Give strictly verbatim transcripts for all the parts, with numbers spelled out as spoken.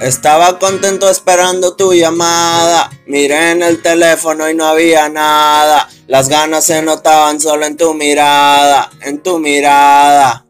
Estaba contento esperando tu llamada. Miré en el teléfono y no había nada. Las ganas se notaban solo en tu mirada, en tu mirada.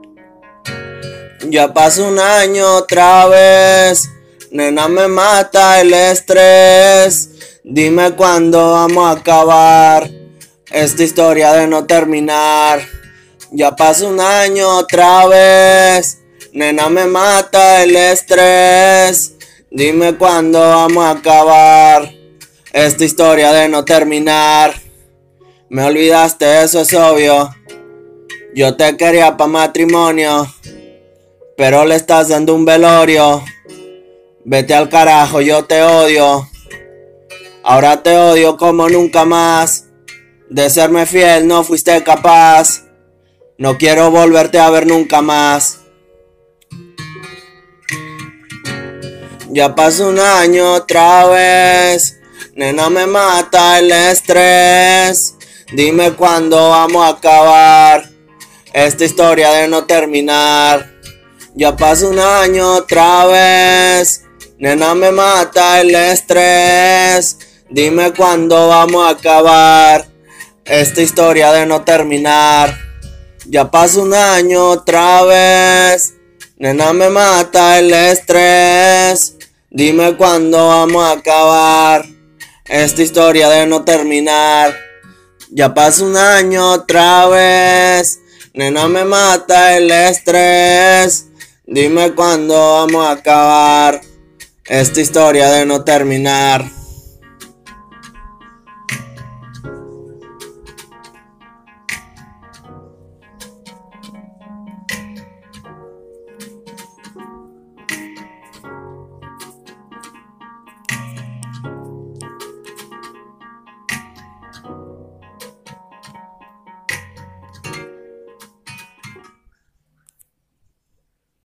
Ya pasó un año otra vez. Nena, me mata el estrés. Dime cuándo vamos a acabar esta historia de no terminar. Ya pasó un año otra vez. Nena, me mata el estrés. Dime cuándo vamos a acabar esta historia de no terminar. Me olvidaste, eso es obvio. Yo te quería pa' matrimonio, pero le estás dando un velorio. Vete al carajo, yo te odio. Ahora te odio como nunca más. De serme fiel no fuiste capaz. No quiero volverte a ver nunca más. Ya pasó un año otra vez. Nena, me mata el estrés. Dime cuándo vamos a acabar esta historia de no terminar. Ya pasó un año otra vez. Nena, me mata el estrés. Dime cuándo vamos a acabar esta historia de no terminar. Ya pasó un año otra vez. Nena, me mata el estrés. Dime cuándo vamos a acabar esta historia de no terminar. Ya pasó un año otra vez. Nena, me mata el estrés. Dime cuándo vamos a acabar esta historia de no terminar.